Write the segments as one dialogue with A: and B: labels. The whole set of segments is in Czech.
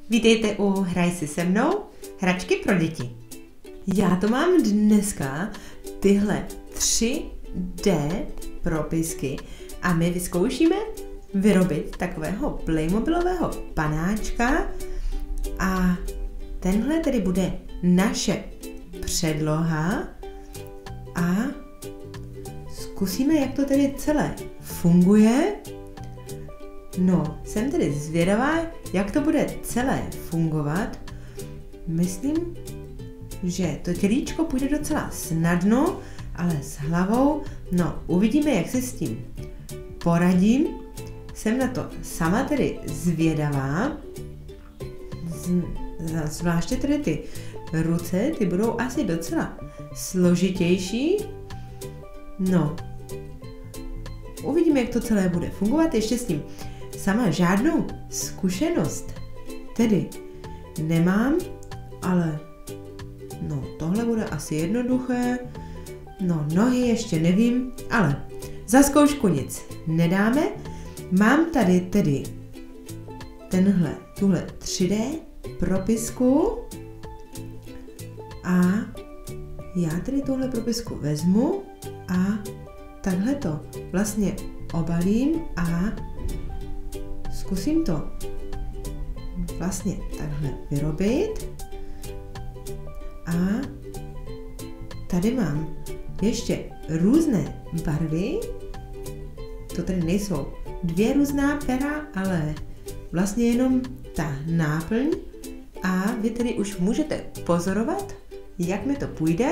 A: Vítejte u Hraj si se mnou, hračky pro děti. Já to mám dneska tyhle 3D propisky a my vyzkoušíme vyrobit takového playmobilového panáčka a tenhle tedy bude naše předloha a zkusíme, jak to tedy celé funguje. No, jsem tedy zvědavá, jak to bude celé fungovat. Myslím, že to tělíčko půjde docela snadno, ale s hlavou, no, uvidíme, jak se s tím poradím. Jsem na to sama tedy zvědavá. Zvláště tedy ty ruce, ty budou asi docela složitější. No, uvidíme, jak to celé bude fungovat. Ještě s tím sama žádnou zkušenost tedy nemám, ale no, tohle bude asi jednoduché. No, nohy ještě nevím, ale za zkoušku nic nedáme. Mám tady tedy tuhle 3D propisku a já tedy tuhle propisku vezmu a takhle to vlastně obalím a zkusím to vlastně takhle vyrobit. A tady mám ještě různé barvy. To tady nejsou 2 různá pera, ale vlastně jenom ta náplň. A vy tedy už můžete pozorovat, jak mi to půjde.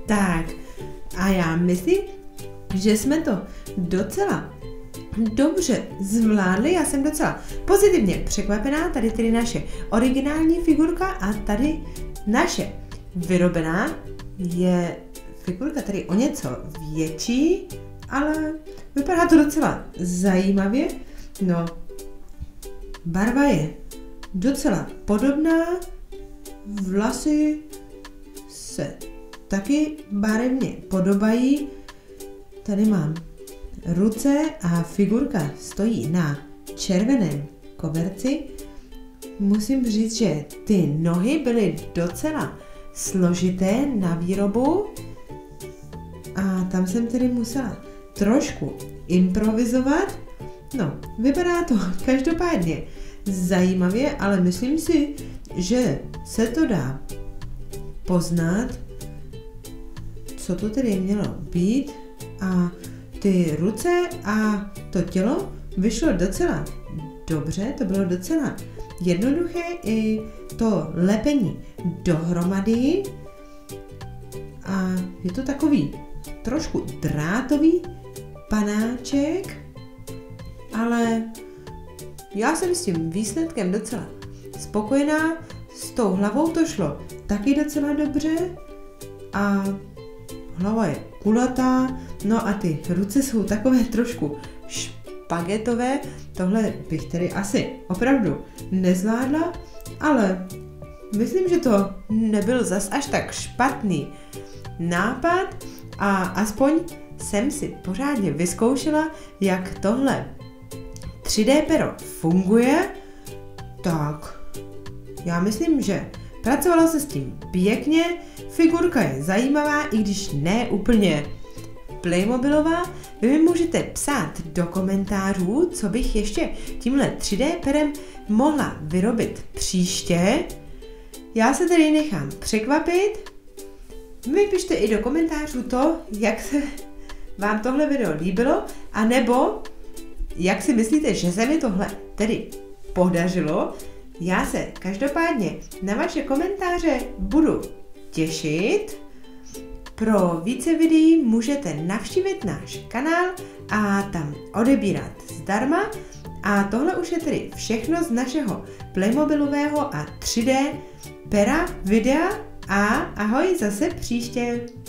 A: Tak, a já myslím, že jsme to docela dobře zvládli, já jsem docela pozitivně překvapená, tady tedy naše originální figurka a tady naše vyrobená je figurka tady o něco větší, ale vypadá to docela zajímavě. No, barva je docela podobná, vlasy se taky barevně podobají. Tady mám ruce a figurka stojí na červeném koberci. Musím říct, že ty nohy byly docela složité na výrobu a tam jsem tedy musela trošku improvizovat. No, vypadá to každopádně zajímavě, ale myslím si, že se to dá poznat, co to tedy mělo být, a ty ruce a to tělo vyšlo docela dobře, to bylo docela jednoduché, i to lepení dohromady a je to takový trošku drátový panáček, ale já jsem s tím výsledkem docela spokojená, s tou hlavou to šlo taky docela dobře a hlava je kulatá, no a ty ruce jsou takové trošku špagetové, tohle bych tedy asi opravdu nezvládla, ale myslím, že to nebyl zas až tak špatný nápad a aspoň jsem si pořádně vyzkoušela, jak tohle 3D pero funguje, tak já myslím, že pracovalo se s tím pěkně, figurka je zajímavá, i když ne úplně Playmobilová. Vy mi můžete psát do komentářů, co bych ještě tímhle 3D perem mohla vyrobit příště. Já se tedy nechám překvapit. Vy pište i do komentářů to, jak se vám tohle video líbilo, anebo jak si myslíte, že se mi tohle tedy podařilo. Já se každopádně na vaše komentáře budu těšit. Pro více videí můžete navštívit náš kanál a tam odebírat zdarma. A tohle už je tedy všechno z našeho Playmobilového a 3D pera videa a ahoj zase příště.